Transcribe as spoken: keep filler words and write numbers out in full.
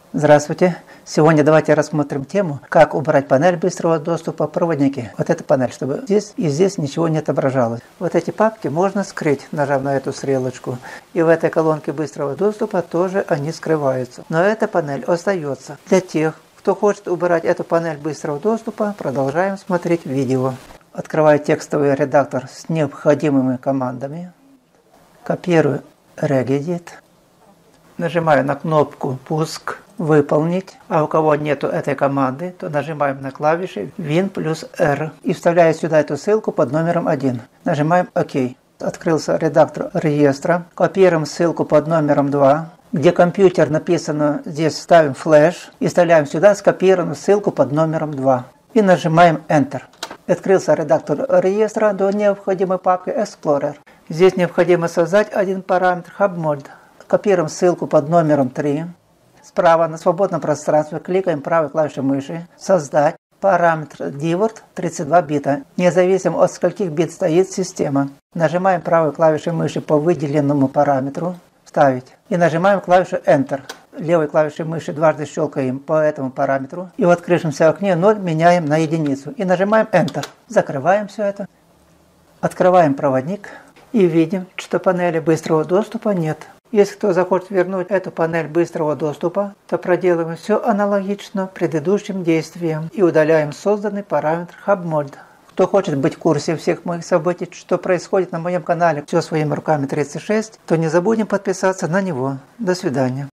Здравствуйте! Сегодня давайте рассмотрим тему, как убрать панель быстрого доступа в проводнике. Вот эта панель, чтобы здесь и здесь ничего не отображалось. Вот эти папки можно скрыть, нажав на эту стрелочку. И в этой колонке быстрого доступа тоже они скрываются. Но эта панель остается. Для тех, кто хочет убрать эту панель быстрого доступа, продолжаем смотреть видео. Открываю текстовый редактор с необходимыми командами. Копирую Regedit. Нажимаю на кнопку «Пуск», «Выполнить». А у кого нету этой команды, то нажимаем на клавиши Win плюс R и вставляю сюда эту ссылку под номером один. Нажимаем ОК. Открылся редактор реестра. Копируем ссылку под номером два. Где компьютер написано, здесь ставим флеш и вставляем сюда скопированную ссылку под номером два. И нажимаем Enter. Открылся редактор реестра до необходимой папки Explorer. Здесь необходимо создать один параметр HubMod. Копируем ссылку под номером три. Справа на свободном пространстве кликаем правой клавишей мыши «Создать». Параметр dword тридцать два бита, независимо от скольких бит стоит система. Нажимаем правой клавишей мыши по выделенному параметру «Вставить» и нажимаем клавишу Enter. Левой клавишей мыши дважды щелкаем по этому параметру и в открывшемся окне ноль меняем на единицу и нажимаем Enter. Закрываем все это. Открываем проводник и видим, что панели быстрого доступа нет. Если кто захочет вернуть эту панель быстрого доступа, то проделываем все аналогично предыдущим действиям и удаляем созданный параметр HubMod. Кто хочет быть в курсе всех моих событий, что происходит на моем канале «Все своими руками тридцать шесть», то не забудем подписаться на него. До свидания.